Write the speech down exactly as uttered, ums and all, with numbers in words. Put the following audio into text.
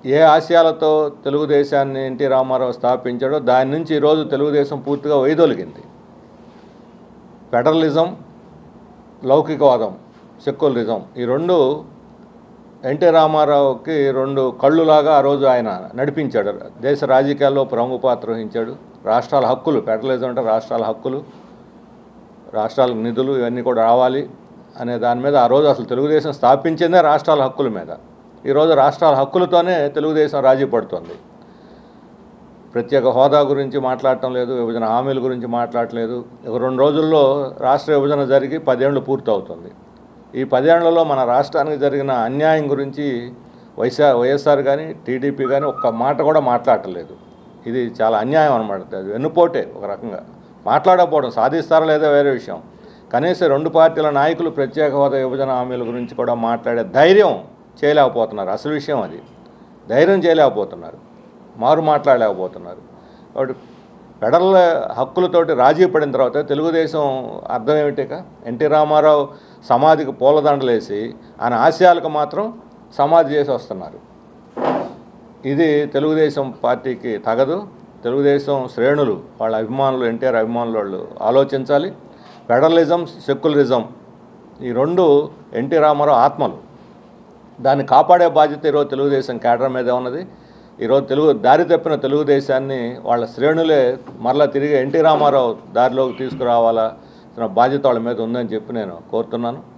ఏ ఆశయాలతో తెలుగుదేశాన్ని ఎన్టీ రామారావు స్థాపించాడో దాని నుంచి ఈరోజు తెలుగుదేశం పూర్తిగా వైదొలిగింది. ఫెడరలిజం, లౌకికవాదం, సెక్యులరిజం ఈ రెండు ఎన్టీ రామారావుకి రెండు కళ్ళులాగా ఆ రోజు ఆయన నడిపించాడు. దేశ రాజకీయాల్లో ప్రముఖ పాత్ర వహించాడు. రాష్ట్రాల హక్కులు, ఫెడరలిజం అంటే రాష్ట్రాల హక్కులు, రాష్ట్రాలకు నిధులు ఇవన్నీ కూడా రావాలి అనే దాని మీద ఆ రోజు అసలు తెలుగుదేశం స్థాపించిందే రాష్ట్రాల హక్కుల మీద. ఈరోజు రాష్ట్రాల హక్కులతోనే తెలుగుదేశం రాజీ పడుతుంది. ప్రత్యేక హోదా గురించి మాట్లాడటం లేదు, విభజన హామీల గురించి మాట్లాడలేదు. ఒక రెండు రోజుల్లో రాష్ట్ర విభజన జరిగి పదేళ్ళు పూర్తవుతుంది. ఈ పదేళ్లలో మన రాష్ట్రానికి జరిగిన అన్యాయం గురించి వైఎస్ఆర్ వైఎస్ఆర్ కానీ టీడీపీ కానీ ఒక్క మాట కూడా మాట్లాడలేదు. ఇది చాలా అన్యాయం అనమాట. అది వెన్నుపోటే ఒక రకంగా మాట్లాడకపోవడం. సాధిస్తారా లేదా వేరే విషయం. కనీసం రెండు పార్టీల నాయకులు ప్రత్యేక హోదా విభజన హామీల గురించి కూడా మాట్లాడే ధైర్యం చేయలేకపోతున్నారు. అసలు విషయం అది. ధైర్యం చేయలేకపోతున్నారు, మారు మాట్లాడలేకపోతున్నారు. కాబట్టి ఫెడరల్ హక్కులతోటి రాజీ పడిన తర్వాత తెలుగుదేశం అర్థం ఏమిటిక? ఎన్టీ రామారావు సమాధికి పూలదండలేసి ఆయన ఆశయాలకు మాత్రం సమాధి చేసి వస్తున్నారు. ఇది తెలుగుదేశం పార్టీకి తగదు. తెలుగుదేశం శ్రేణులు, వాళ్ళ అభిమానులు, ఎన్టీఆర్ అభిమానులు వాళ్ళు ఆలోచించాలి. ఫెడరలిజం, సెక్యులరిజం ఈ రెండు ఎన్టీ రామారావు ఆత్మలు. దాన్ని కాపాడే బాధ్యత ఈరోజు తెలుగుదేశం కేడర్ మీదే ఉన్నది. ఈరోజు తెలుగు దారి తప్పిన తెలుగుదేశాన్ని వాళ్ళ శ్రేణులే మరలా తిరిగి ఎన్టీ రామారావు దారిలోకి తీసుకురావాలా బాధ్యత వాళ్ళ మీద ఉందని చెప్పి నేను కోరుతున్నాను.